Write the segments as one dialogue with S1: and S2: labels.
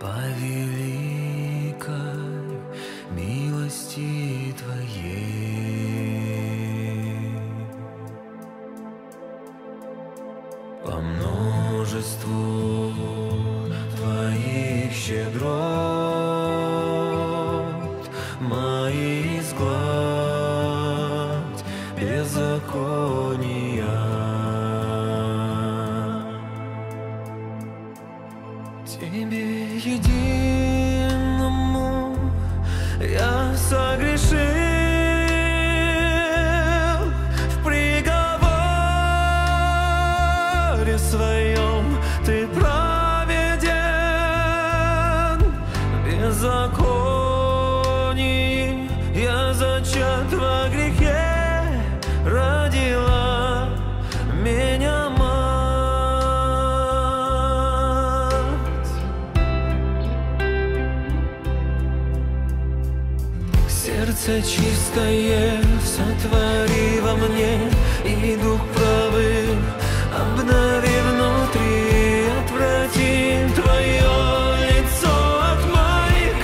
S1: по великой милости Твоей, по множеству Твоих щедрот мои изгладь беззакония. Тебе единому я согрешил, в приговоре своем Ты праведен, в беззаконии я зачат во грехе, родила меня мать. Сердце чистое сотвори во мне, и дух правый обнови внутри. Отврати Твое лицо от моих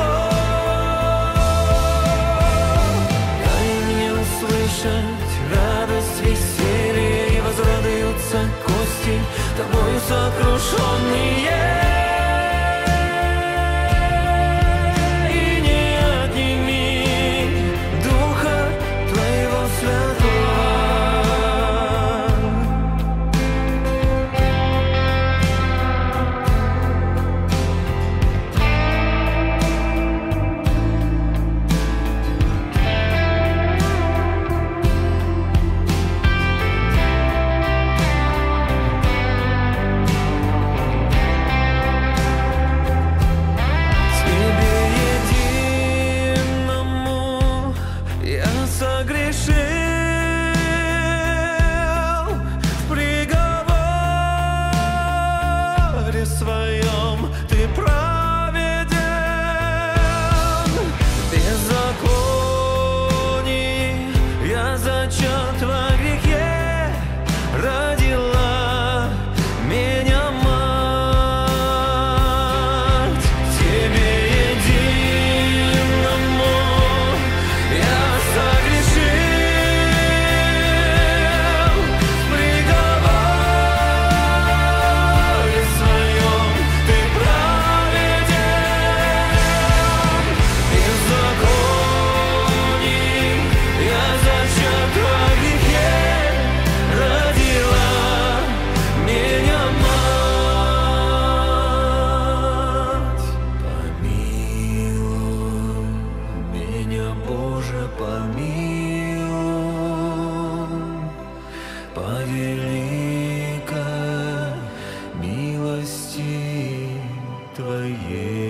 S1: грехов. Дай мне услышать радость, веселье, и возрадуются кости Тобою сокрушенные. Боже, помилуй, по великой милости Твоей.